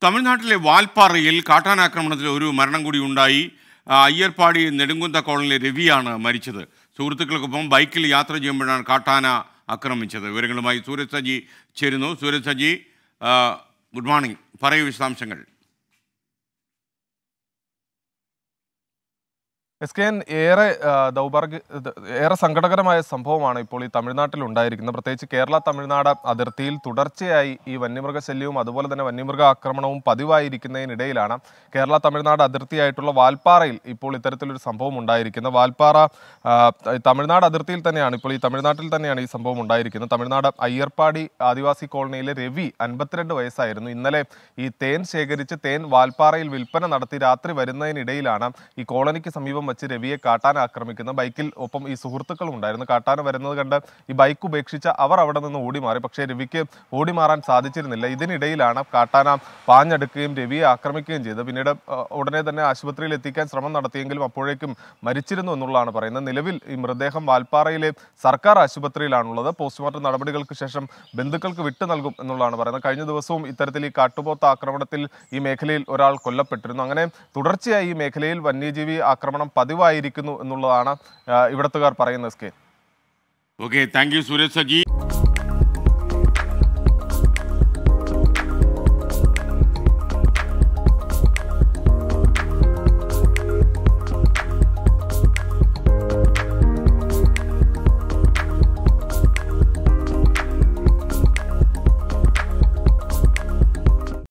തമിഴ്നാട്ടിലെ വാൽപ്പാറയിൽ കാട്ടാനാക്രമണത്തിൽ ഒരു മരണം കൂടി ഉണ്ടായി. അയ്യർപ്പാടി നെടുങ്കുന്ത കോളനിയിലെ രവിയാണ് മരിച്ചത്. സുഹൃത്തുക്കൾക്കൊപ്പം ബൈക്കിൽ യാത്ര ചെയ്യുമ്പോഴാണ് കാട്ടാന ആക്രമിച്ചത്. വിവരങ്ങളുമായി സൂരജ് സജി ചേരുന്നു. Suraj Saji, good morning. പറയൂ വിശദാംശങ്ങൾ. SKN ഏറെ സങ്കടകരമായ സംഭവമാണ് ഇപ്പോൾ ഈ തമിഴ്നാട്ടിൽ ഉണ്ടായിരിക്കുന്നത്. പ്രത്യേകിച്ച് കേരള തമിഴ്നാട് അതിർത്തിയിൽ തുടർച്ചയായി ഈ വന്യമൃഗശല്യവും അതുപോലെ തന്നെ വന്യമൃഗ ആക്രമണവും പതിവായിരിക്കുന്നതിനിടയിലാണ് കേരള തമിഴ്നാട് അതിർത്തിയായിട്ടുള്ള വാൽപ്പാറയിൽ ഇപ്പോൾ ഇത്തരത്തിലൊരു സംഭവം ഉണ്ടായിരിക്കുന്നത്. വാൽപ്പാറ തമിഴ്നാട് അതിർത്തിയിൽ തന്നെയാണ്, ഇപ്പോൾ ഈ തമിഴ്നാട്ടിൽ തന്നെയാണ് ഈ സംഭവം ഉണ്ടായിരിക്കുന്നത്. തമിഴ്നാട് അയ്യർപ്പാടി ആദിവാസി കോളനിയിലെ രവി 52 വയസ്സായിരുന്നു. ഇന്നലെ ഈ തേൻ ശേഖരിച്ച് തേൻ വാൽപ്പാറയിൽ വിൽപ്പന നടത്തി രാത്രി വരുന്നതിനിടയിലാണ് ഈ കോളനിക്ക് സമീപം വെച്ച് രവിയെ കാട്ടാന ആക്രമിക്കുന്നത്. ബൈക്കിൽ ഒപ്പം ഈ സുഹൃത്തുക്കളും ഉണ്ടായിരുന്നു. കാട്ടാന വരുന്നത് കണ്ട് ഈ ബൈക്ക് ഉപേക്ഷിച്ച അവർ അവിടെ നിന്ന് ഓടിമാറി. പക്ഷേ രവിക്ക് ഓടിമാറാൻ സാധിച്ചിരുന്നില്ല. ഇതിനിടയിലാണ് കാട്ടാന പാഞ്ഞെടുക്കുകയും രവിയെ ആക്രമിക്കുകയും ചെയ്തത്. പിന്നീട് ഉടനെ തന്നെ ആശുപത്രിയിൽ എത്തിക്കാൻ ശ്രമം നടത്തിയെങ്കിലും അപ്പോഴേക്കും മരിച്ചിരുന്നു എന്നുള്ളതാണ് പറയുന്നത്. നിലവിൽ ഈ മൃതദേഹം വാൽപ്പാറയിലെ സർക്കാർ ആശുപത്രിയിലാണുള്ളത്. പോസ്റ്റ്മോർട്ടം നടപടികൾക്ക് ശേഷം ബന്ധുക്കൾക്ക് വിട്ടു നൽകും എന്നുള്ളതാണ് പറയുന്നത്. കഴിഞ്ഞ ദിവസവും ഇത്തരത്തിൽ ഈ കാട്ടുപോത്ത് ആക്രമണത്തിൽ ഈ മേഖലയിൽ ഒരാൾ കൊല്ലപ്പെട്ടിരുന്നു. അങ്ങനെ തുടർച്ചയായി ഈ മേഖലയിൽ വന്യജീവി ആക്രമണം പതിവായിരിക്കുന്നു എന്നുള്ളതാണ് ഇവിടത്തുകാർ പറയുന്നത്. Okay, thank you Suraj Saji.